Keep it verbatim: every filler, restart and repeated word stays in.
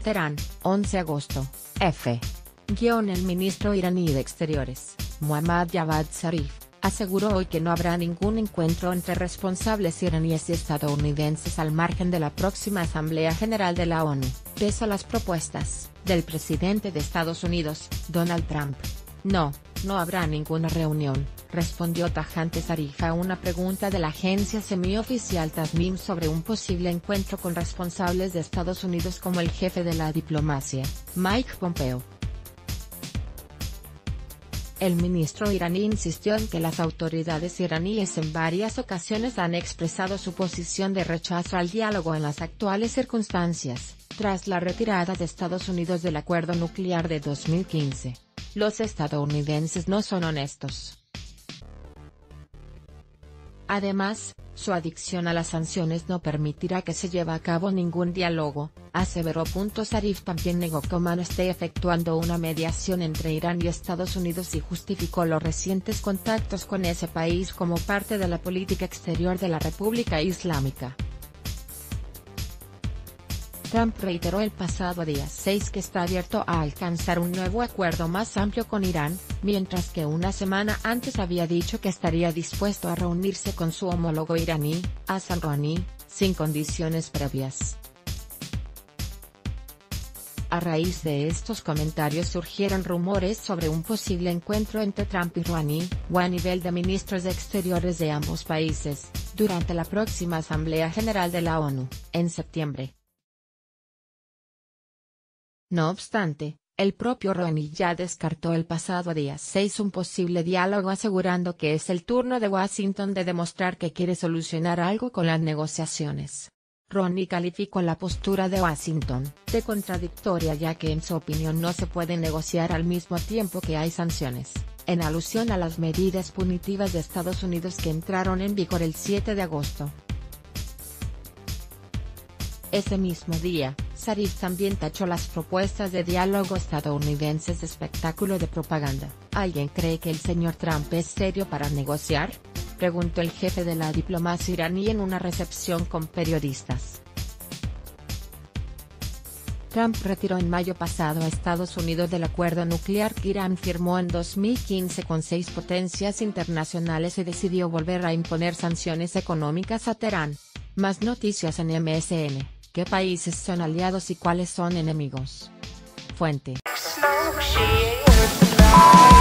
Teherán, once de agosto, F. Guión El ministro iraní de Exteriores, Mohammad Javad Zarif, aseguró hoy que no habrá ningún encuentro entre responsables iraníes y estadounidenses al margen de la próxima Asamblea General de la ONU, pese a las propuestas del presidente de Estados Unidos, Donald Trump. No, no habrá ninguna reunión, respondió tajante Zarif a una pregunta de la agencia semioficial Tasnim sobre un posible encuentro con responsables de Estados Unidos como el jefe de la diplomacia, Mike Pompeo. El ministro iraní insistió en que las autoridades iraníes en varias ocasiones han expresado su posición de rechazo al diálogo en las actuales circunstancias, tras la retirada de Estados Unidos del acuerdo nuclear de dos mil quince. Los estadounidenses no son honestos. Además, su adicción a las sanciones no permitirá que se lleve a cabo ningún diálogo, aseveró. Zarif también negó que Omán esté efectuando una mediación entre Irán y Estados Unidos y justificó los recientes contactos con ese país como parte de la política exterior de la República Islámica. Trump reiteró el pasado día seis que está abierto a alcanzar un nuevo acuerdo más amplio con Irán, mientras que una semana antes había dicho que estaría dispuesto a reunirse con su homólogo iraní, Hassan Rouhani, sin condiciones previas. A raíz de estos comentarios surgieron rumores sobre un posible encuentro entre Trump y Rouhani, o a nivel de ministros de Exteriores de ambos países, durante la próxima Asamblea General de la ONU, en septiembre. No obstante, el propio Rouhani ya descartó el pasado día seis un posible diálogo, asegurando que es el turno de Washington de demostrar que quiere solucionar algo con las negociaciones. Rouhani calificó la postura de Washington de contradictoria, ya que en su opinión no se puede negociar al mismo tiempo que hay sanciones, en alusión a las medidas punitivas de Estados Unidos que entraron en vigor el siete de agosto. Ese mismo día, Zarif también tachó las propuestas de diálogo estadounidenses de espectáculo de propaganda. ¿Alguien cree que el señor Trump es serio para negociar?, preguntó el jefe de la diplomacia iraní en una recepción con periodistas. Trump retiró en mayo pasado a Estados Unidos del acuerdo nuclear que Irán firmó en dos mil quince con seis potencias internacionales y decidió volver a imponer sanciones económicas a Teherán. Más noticias en M S N. ¿Qué países son aliados y cuáles son enemigos? Fuente.